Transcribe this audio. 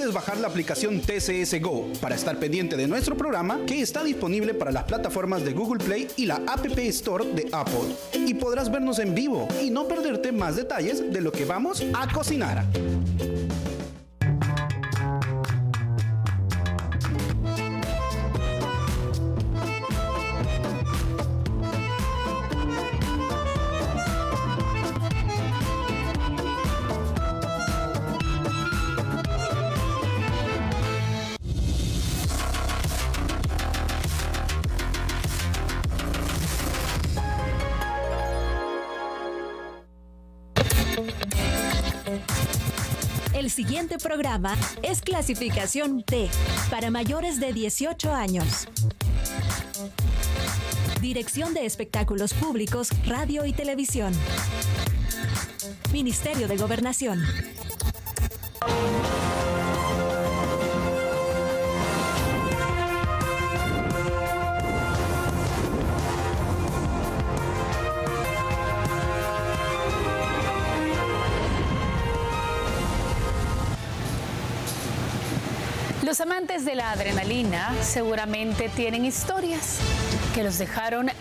puedes bajar la aplicación TCS Go para estar pendiente de nuestro programa, que está disponible para las plataformas de Google Play y la App Store de Apple. Y podrás vernos en vivo y no perderte más detalles de lo que vamos a cocinar. El siguiente programa es clasificación D, para mayores de 18 años. Dirección de Espectáculos Públicos, Radio y Televisión. Ministerio de Gobernación. Los amantes de la adrenalina seguramente tienen historias que los dejaron